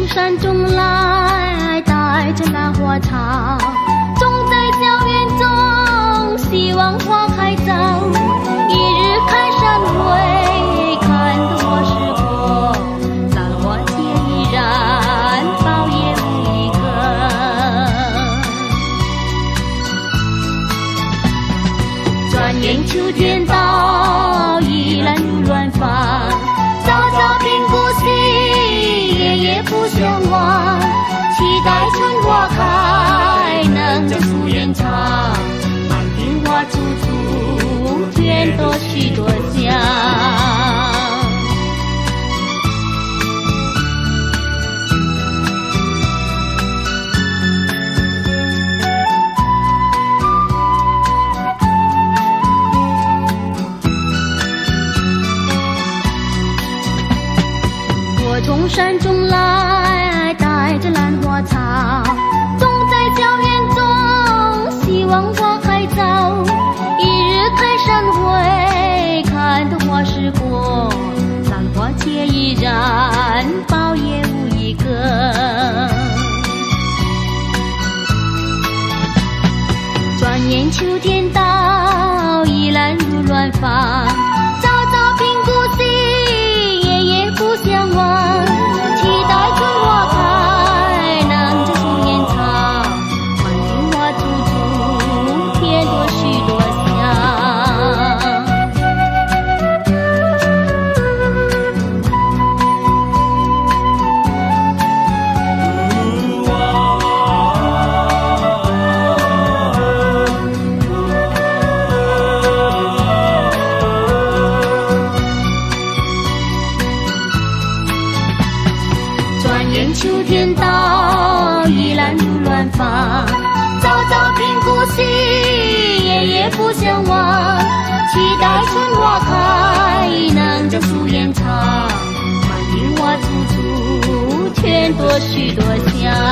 山中来，带着兰花草，种在校园中，希望花开早。一日开山会，看得我失过，兰花结依然，苞也无一个。转眼秋天到，依然如乱发，朝朝并顾惜，夜夜不相忘。期待春花开，能将夙愿偿。满庭花簇簇，添多许多香。我从山中来，带着兰花草，种在校园中，希望花开早。一日开山会，看得花时过，兰花结依然，苞也无一个。转眼秋天到，依然如乱发，朝朝并顾惜，夜夜不相忘。期待春花开，能将夙愿偿。满庭花簇簇，添多许多香。转眼秋天到，依然如乱发，朝朝并顾惜，夜夜不相忘。期待春花开，能将夙愿偿。满庭花簇簇，添多许多香。